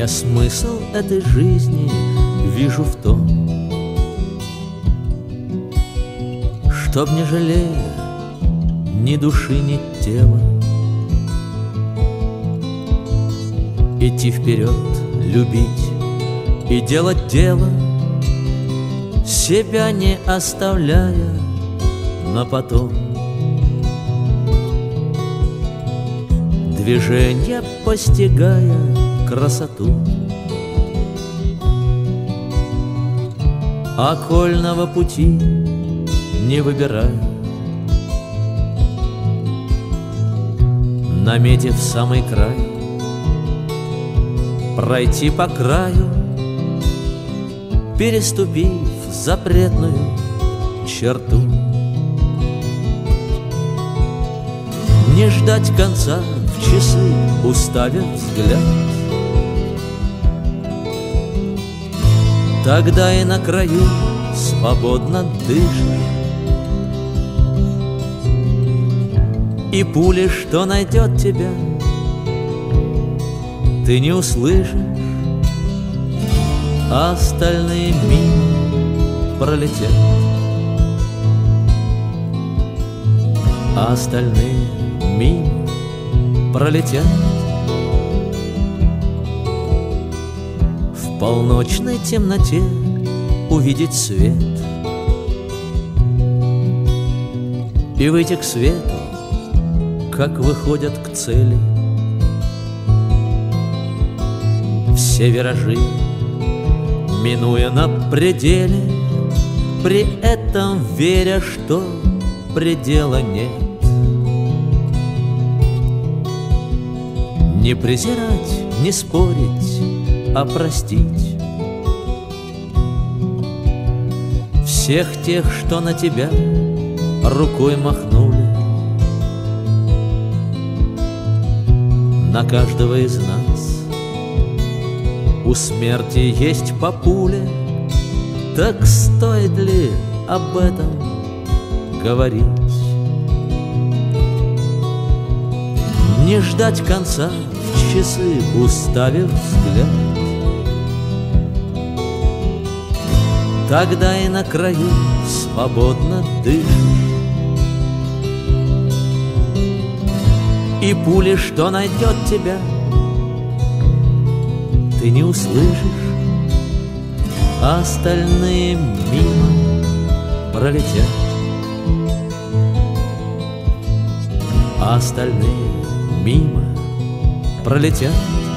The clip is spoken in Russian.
Я смысл этой жизни вижу в том, чтоб не жалея ни души, ни тела, идти вперед, любить и делать дело, себя не оставляя на потом. Движения постигая красоту окольного пути не выбирая, наметив самый край, пройти по краю, переступив запретную черту. Не ждать конца в часы, уставив взгляд, тогда и на краю свободно дышишь. И пули, что найдет тебя, ты не услышишь, а остальные мимо пролетят, а остальные мимо пролетят. В полночной темноте увидеть свет и выйти к свету, как выходят к цели. Все виражи минуя на пределе, при этом веря, что предела нет. Не презирать, не спорить, а простить всех тех, что на тебя рукой махнули. На каждого из нас у смерти есть по пуле, так стоит ли об этом говорить? Не ждать конца в часы, уставив взгляд, тогда и на краю свободно дышишь. И пули, что найдет тебя, ты не услышишь, а остальные мимо пролетят, а остальные мимо пролетят.